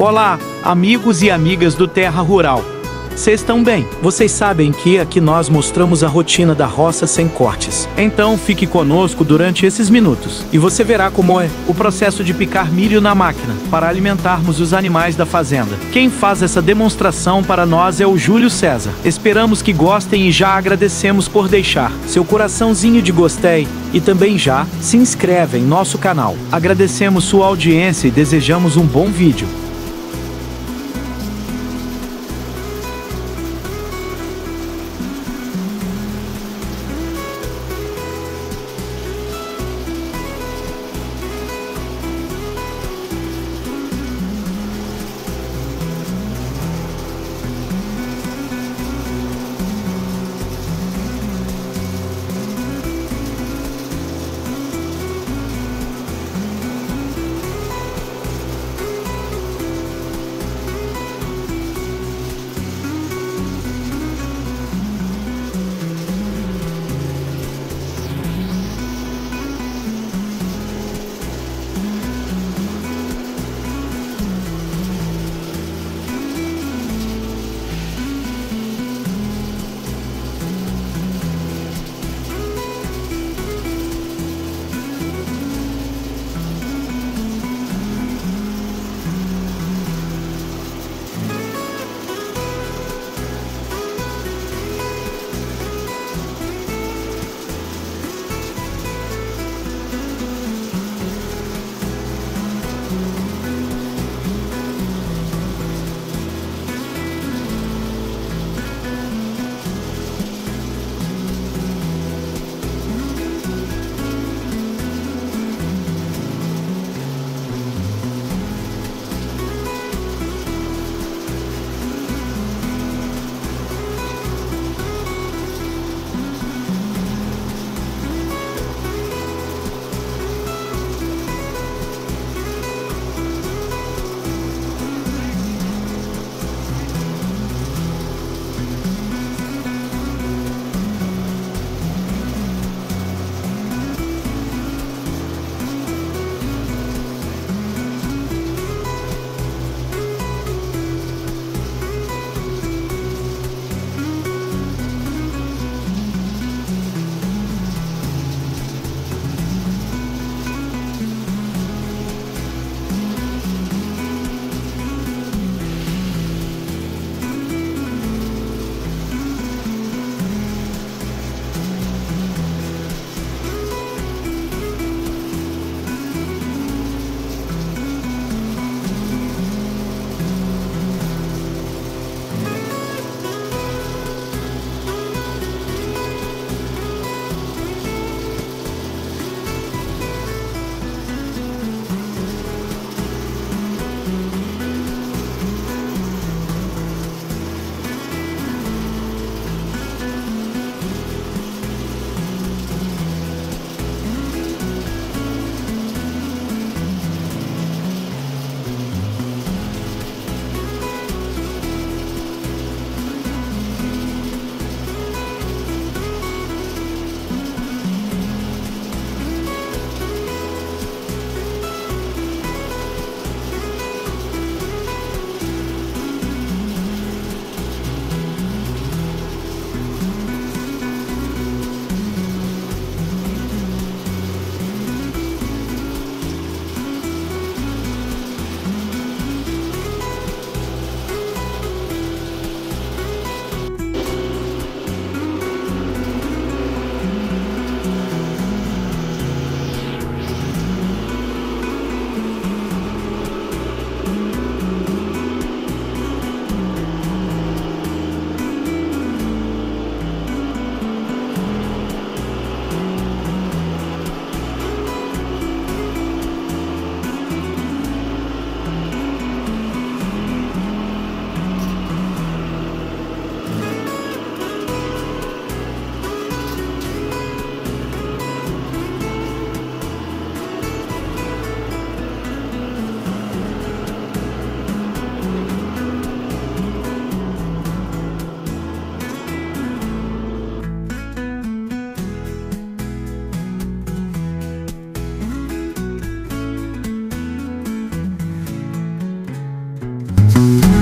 Olá, amigos e amigas do Terra Rural. Vocês estão bem? Vocês sabem que aqui nós mostramos a rotina da roça sem cortes. Então fique conosco durante esses minutos e você verá como é o processo de picar milho na máquina para alimentarmos os animais da fazenda. Quem faz essa demonstração para nós é o Júlio César. Esperamos que gostem e já agradecemos por deixar seu coraçãozinho de gostei e também já se inscreve em nosso canal. Agradecemos sua audiência e desejamos um bom vídeo. Música